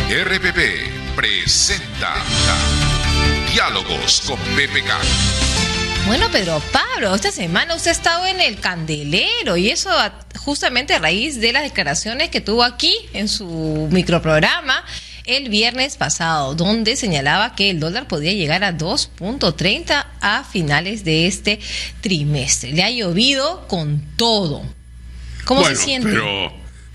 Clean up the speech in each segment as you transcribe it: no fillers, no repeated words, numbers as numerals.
RPP presenta Diálogos con PPK. Bueno, Pedro Pablo, esta semana usted ha estado en el candelero y eso justamente a raíz de las declaraciones que tuvo aquí en su microprograma el viernes pasado, donde señalaba que el dólar podía llegar a 2.30 a finales de este trimestre. Le ha llovido con todo. ¿Cómo se siente? Pero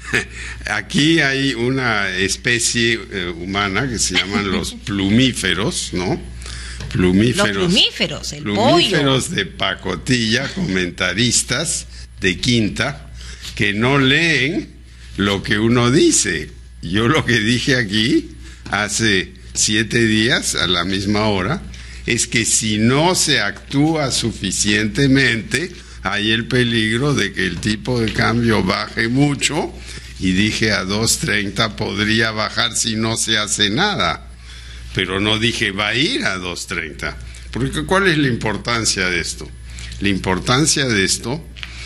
aquí hay una especie humana que se llaman los plumíferos, ¿no? Plumíferos, los plumíferos, el plumíferos pollo. De pacotilla, comentaristas de quinta, que no leen lo que uno dice. Yo lo que dije aquí hace 7 días a la misma hora es que si no se actúa suficientemente hay el peligro de que el tipo de cambio baje mucho, y dije a 2.30 podría bajar si no se hace nada, pero no dije va a ir a 2.30, porque ¿cuál es la importancia de esto? La importancia de esto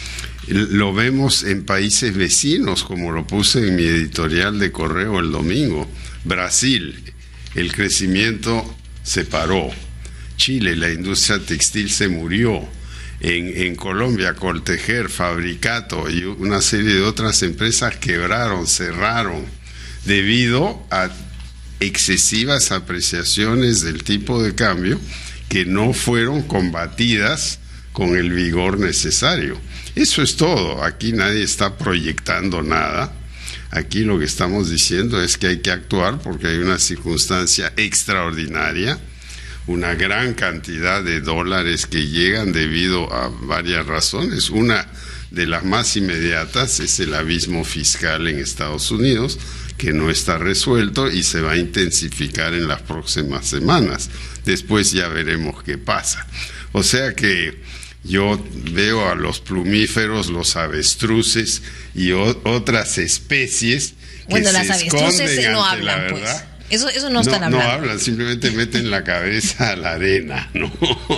lo vemos en países vecinos, como lo puse en mi editorial de Correo el domingo. Brasil, el crecimiento se paró. Chile, la industria textil se murió. En Colombia, Coltejer, Fabricato y una serie de otras empresas quebraron, cerraron, debido a excesivas apreciaciones del tipo de cambio que no fueron combatidas con el vigor necesario. Eso es todo. Aquí nadie está proyectando nada. Aquí lo que estamos diciendo es que hay que actuar porque hay una circunstancia extraordinaria, una gran cantidad de dólares que llegan debido a varias razones. Una de las más inmediatas es el abismo fiscal en Estados Unidos, que no está resuelto y se va a intensificar en las próximas semanas. Después ya veremos qué pasa. O sea que yo veo a los plumíferos, los avestruces y otras especies que bueno, las se avestruces esconden no ante la hablan, verdad. pues. Eso no están hablando. No hablan, simplemente meten la cabeza a la arena, ¿no?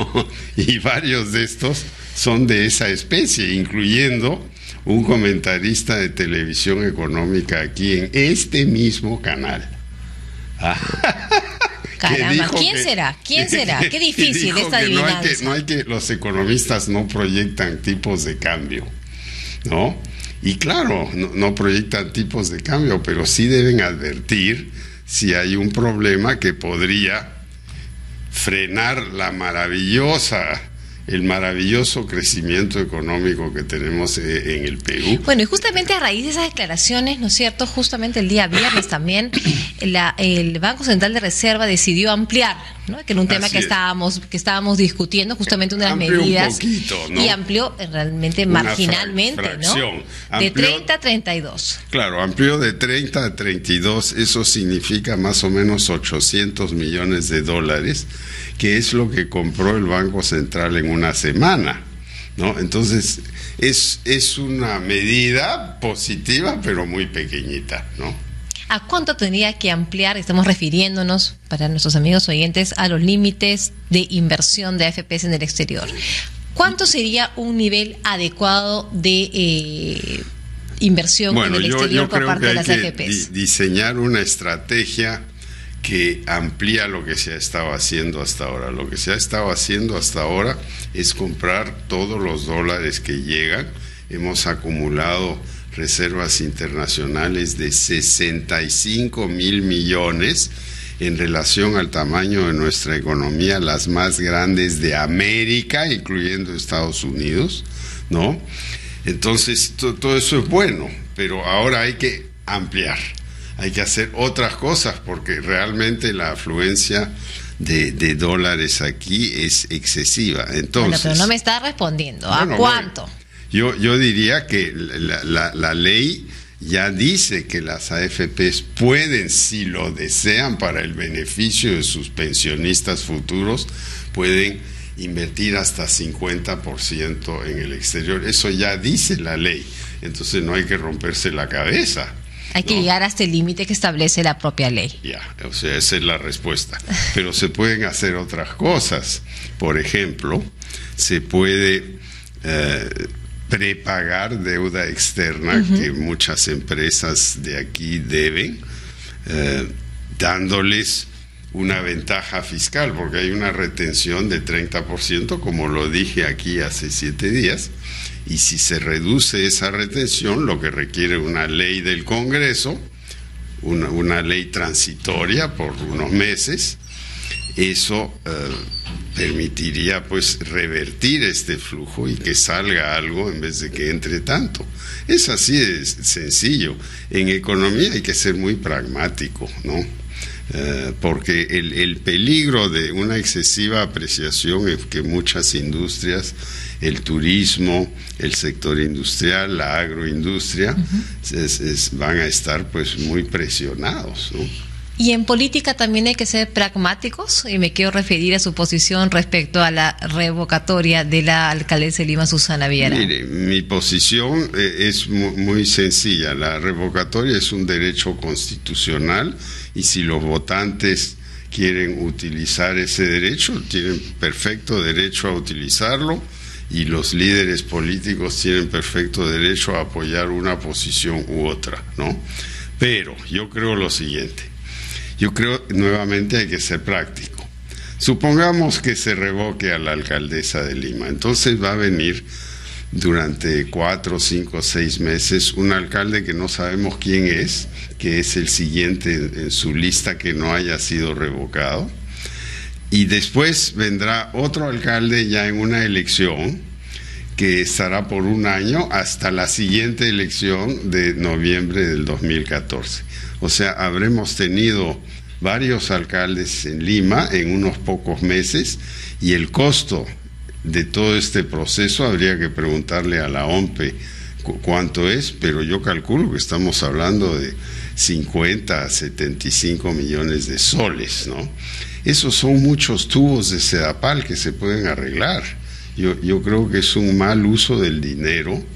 Y varios de estos son de esa especie, incluyendo un comentarista de televisión económica aquí en este mismo canal. Caramba, ¿quién será? ¿Quién será? Qué difícil esta adivinanza. No hay que los economistas no proyectan tipos de cambio, ¿no? Y claro, no proyectan tipos de cambio, pero sí deben advertir si hay un problema que podría frenar el maravilloso crecimiento económico que tenemos en el Perú. Bueno, y justamente a raíz de esas declaraciones, ¿no es cierto? Justamente el día viernes también el Banco Central de Reserva decidió ampliar, ¿no? Que era un tema que estábamos discutiendo, justamente una de las medidas. Un poquito, ¿no? Y amplió realmente marginalmente, fracción, ¿no? De 30 a 32. Claro, amplió de 30 a 32, eso significa más o menos 800 millones de dólares, que es lo que compró el Banco Central en una semana, ¿no? Entonces, es una medida positiva, pero muy pequeñita, ¿no? ¿A cuánto tendría que ampliar? Estamos refiriéndonos, para nuestros amigos oyentes, a los límites de inversión de AFPs en el exterior. ¿Cuánto sería un nivel adecuado de inversión en el exterior por parte de las AFPs? Yo creo que hay que diseñar una estrategia que amplía lo que se ha estado haciendo hasta ahora. Lo que se ha estado haciendo hasta ahora es comprar todos los dólares que llegan. Hemos acumulado reservas internacionales de 65,000 millones en relación al tamaño de nuestra economía, las más grandes de América, incluyendo Estados Unidos, ¿no? Entonces, todo eso es bueno, pero ahora hay que ampliar. Hay que hacer otras cosas porque realmente la afluencia de dólares aquí es excesiva. Entonces, bueno, pero no me está respondiendo. ¿A cuánto? Bueno, yo diría que la ley ya dice que las AFPs pueden, si lo desean para el beneficio de sus pensionistas futuros, pueden invertir hasta 50% en el exterior. Eso ya dice la ley. Entonces no hay que romperse la cabeza. Hay que llegar hasta el límite que establece la propia ley. Ya, o sea, esa es la respuesta. Pero se pueden hacer otras cosas. Por ejemplo, se puede prepagar deuda externa que muchas empresas de aquí deben. dándoles una ventaja fiscal, porque hay una retención de 30%, como lo dije aquí hace 7 días, y si se reduce esa retención, lo que requiere una ley del Congreso, una ley transitoria por unos meses, eso permitiría pues revertir este flujo y que salga algo en vez de que entre tanto. Es así de sencillo. En economía hay que ser muy pragmático, ¿no? Porque el peligro de una excesiva apreciación es que muchas industrias, el turismo, el sector industrial, la agroindustria, van a estar pues muy presionados, ¿no? Y en política también hay que ser pragmáticos, y me quiero referir a su posición respecto a la revocatoria de la alcaldesa de Lima, Susana Villarán. Mire, mi posición es muy sencilla. La revocatoria es un derecho constitucional y si los votantes quieren utilizar ese derecho, tienen perfecto derecho a utilizarlo, y los líderes políticos tienen perfecto derecho a apoyar una posición u otra, ¿no? Pero yo creo lo siguiente. Yo creo, nuevamente, hay que ser práctico. Supongamos que se revoque a la alcaldesa de Lima. Entonces va a venir durante 4, 5, 6 meses un alcalde que no sabemos quién es, que es el siguiente en su lista que no haya sido revocado. Y después vendrá otro alcalde ya en una elección que estará por un año hasta la siguiente elección de noviembre del 2014. O sea, habremos tenido varios alcaldes en Lima en unos pocos meses, y el costo de todo este proceso habría que preguntarle a la OMPE cuánto es, pero yo calculo que estamos hablando de 50 a 75 millones de soles, ¿no? Esos son muchos tubos de Sedapal que se pueden arreglar. Yo creo que es un mal uso del dinero,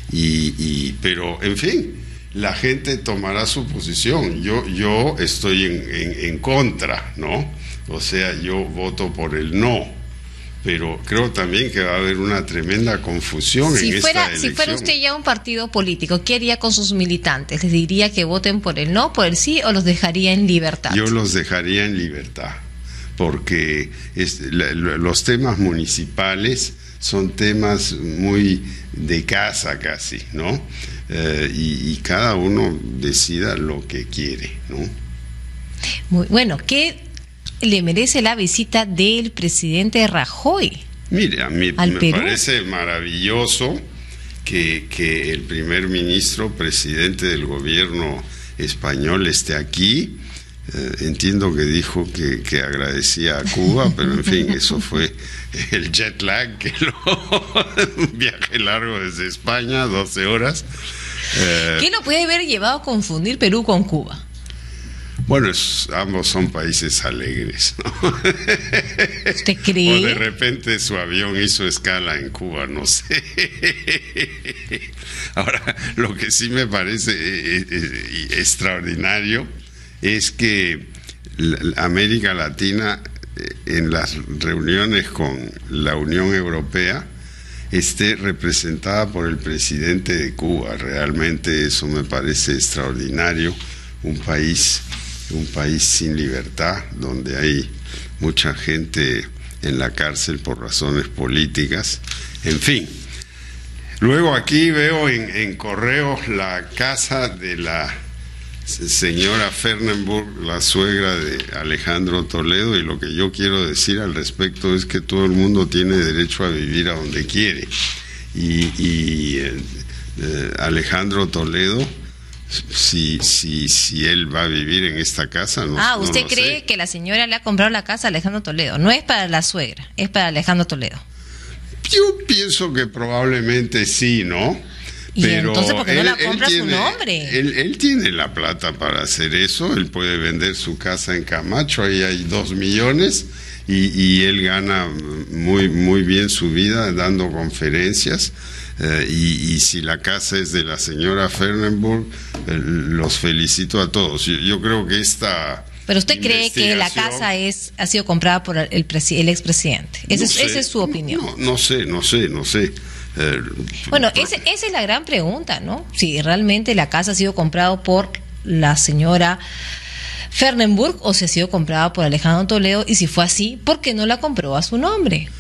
pero en fin, la gente tomará su posición. Yo estoy en contra, ¿no? O sea, yo voto por el no, pero creo también que va a haber una tremenda confusión en esta elección. Si fuera usted ya un partido político, ¿qué haría con sus militantes? ¿Les diría que voten por el no, por el sí, o los dejaría en libertad? Yo los dejaría en libertad, porque los temas municipales son temas muy de casa casi, ¿no? Y cada uno decida lo que quiere, ¿no? Muy bueno. ¿Qué le merece la visita del presidente Rajoy? Mire, a mí me Perú? parece maravilloso que el primer ministro, presidente del gobierno español, esté aquí. Entiendo que dijo que agradecía a Cuba, pero en fin, eso fue el jet lag, un viaje largo desde España, 12 horas. ¿Qué lo puede haber llevado a confundir Perú con Cuba? Bueno, ambos son países alegres, ¿no? ¿Usted cree? O de repente su avión hizo escala en Cuba, no sé. Ahora, lo que sí me parece extraordinario es que América Latina, en las reuniones con la Unión Europea, esté representada por el presidente de Cuba. Realmente eso me parece extraordinario. Un país sin libertad, donde hay mucha gente en la cárcel por razones políticas. En fin. Luego aquí veo en correo la casa de la señora Fernenburg, la suegra de Alejandro Toledo, y lo que yo quiero decir al respecto es que todo el mundo tiene derecho a vivir a donde quiere, y Alejandro Toledo, si él va a vivir en esta casa, ¿usted no cree sé. que la señora le ha comprado la casa a Alejandro Toledo? No es para la suegra, es para Alejandro Toledo. Yo pienso que probablemente sí, ¿no? Pero entonces, ¿por qué no la compra a su nombre? Él tiene la plata para hacer eso. Él puede vender su casa en Camacho, ahí hay 2 millones, y él gana muy bien su vida dando conferencias. Y si la casa es de la señora Fernenburg, los felicito a todos. Yo creo que esta... ¿Pero usted cree que la casa ha sido comprada por el expresidente? Esa es su opinión. No sé. Bueno, esa es la gran pregunta, ¿no? Si realmente la casa ha sido comprada por la señora Fernenburg o si ha sido comprada por Alejandro Toledo, y si fue así, ¿por qué no la compró a su nombre?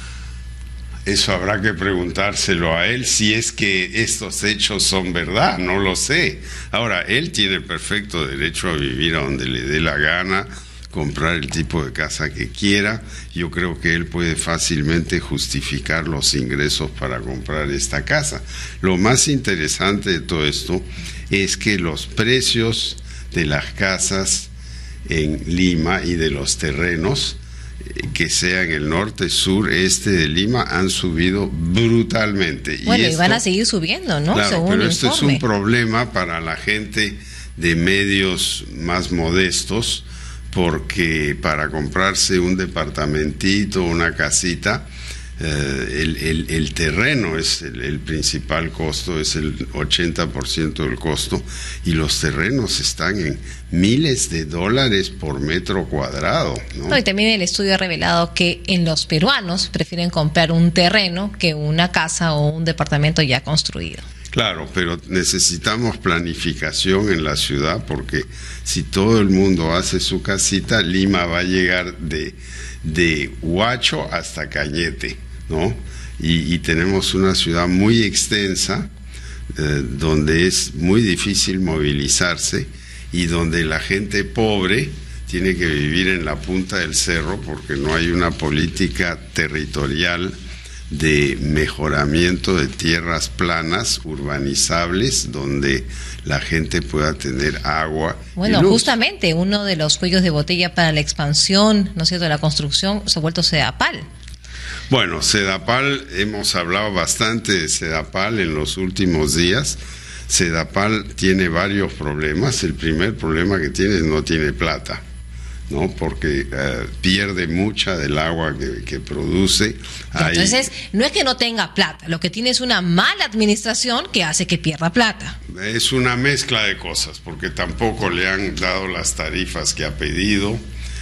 Eso habrá que preguntárselo a él, si es que estos hechos son verdad, no lo sé. Ahora, él tiene perfecto derecho a vivir a donde le dé la gana, comprar el tipo de casa que quiera. Yo creo que él puede fácilmente justificar los ingresos para comprar esta casa. Lo más interesante de todo esto es que los precios de las casas en Lima y de los terrenos, que sea en el norte, sur, este de Lima, han subido brutalmente. Bueno, y van a seguir subiendo, ¿no? Claro, según pero el esto informe. es un problema para la gente de medios más modestos, porque para comprarse un departamentito, una casita, el terreno es el principal costo, es el 80% del costo, y los terrenos están en miles de dólares por metro cuadrado, ¿no? No, y también el estudio ha revelado que en los peruanos prefieren comprar un terreno que una casa o un departamento ya construido. Claro, pero necesitamos planificación en la ciudad, porque si todo el mundo hace su casita, Lima va a llegar de Huacho hasta Cañete, ¿no? Y tenemos una ciudad muy extensa, donde es muy difícil movilizarse y donde la gente pobre tiene que vivir en la punta del cerro, porque no hay una política territorial de mejoramiento de tierras planas, urbanizables, donde la gente pueda tener agua. Bueno, y luz. justamente uno de los cuellos de botella para la expansión, ¿no es cierto?, de la construcción, se ha vuelto Sedapal. Bueno, Sedapal, hemos hablado bastante de Sedapal en los últimos días. Sedapal tiene varios problemas. El primer problema que tiene es no tiene plata, ¿no? Porque pierde mucha del agua que produce. Entonces, no es que no tenga plata, lo que tiene es una mala administración que hace que pierda plata. Es una mezcla de cosas, porque tampoco le han dado las tarifas que ha pedido.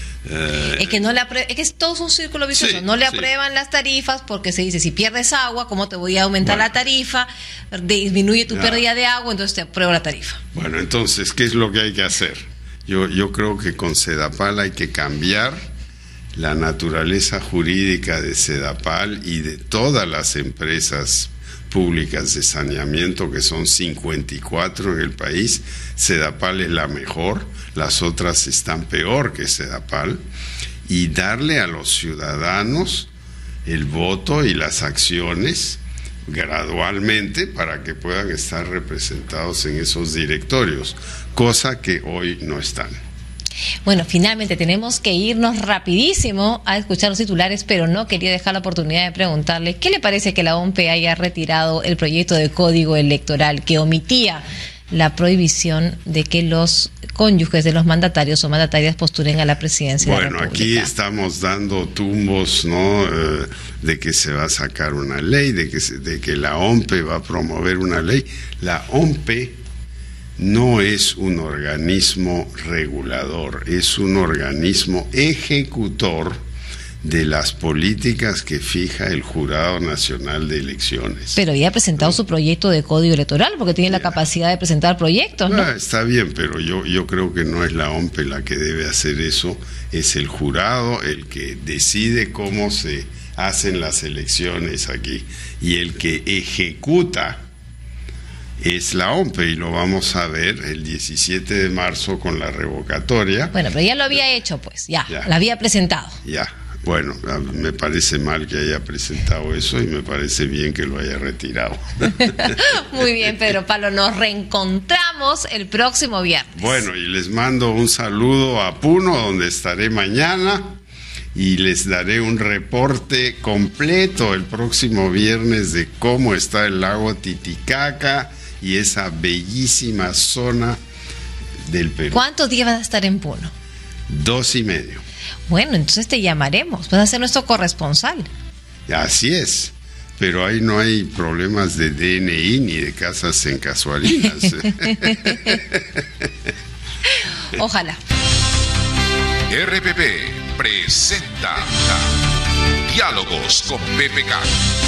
Es que es que todo es un círculo vicioso. Sí, no le sí. aprueban las tarifas porque se dice, si pierdes agua, ¿cómo te voy a aumentar la tarifa? Disminuye tu pérdida de agua, entonces te apruebo la tarifa. Bueno, entonces, ¿qué es lo que hay que hacer? Yo creo que con Sedapal hay que cambiar la naturaleza jurídica de Sedapal y de todas las empresas públicas de saneamiento, que son 54 en el país. Sedapal es la mejor, las otras están peor que Sedapal, y darle a los ciudadanos el voto y las acciones gradualmente para que puedan estar representados en esos directorios, cosa que hoy no están. Bueno, finalmente tenemos que irnos rapidísimo a escuchar los titulares, pero no quería dejar la oportunidad de preguntarle ¿qué le parece que la OMP haya retirado el proyecto de código electoral que omitía la prohibición de que los cónyuges de los mandatarios o mandatarias postulen a la presidencia de la Bueno, República? aquí estamos dando tumbos, ¿no? De que se va a sacar una ley, de que la OMP va a promover una ley. La OMP no es un organismo regulador, es un organismo ejecutor de las políticas que fija el Jurado Nacional de Elecciones. Pero ya ha presentado su proyecto de código electoral, porque tiene la capacidad de presentar proyectos, ¿no? Está bien, pero yo creo que no es la OMP la que debe hacer eso, es el jurado el que decide cómo se hacen las elecciones aquí, y el que ejecuta es la OMP, y lo vamos a ver el 17 de marzo con la revocatoria. Bueno, pero ya lo había hecho, pues, ya. La había presentado. Ya. Bueno, me parece mal que haya presentado eso y me parece bien que lo haya retirado. Muy bien, Pedro Pablo, nos reencontramos el próximo viernes. Bueno, y les mando un saludo a Puno, donde estaré mañana, y les daré un reporte completo el próximo viernes de cómo está el lago Titicaca y esa bellísima zona del Perú. ¿Cuántos días vas a estar en Puno? 2.5. Bueno, entonces te llamaremos, vas a ser nuestro corresponsal. Así es, pero ahí no hay problemas de DNI ni de casas en casualidades. Ojalá. RPP presenta Diálogos con PPK.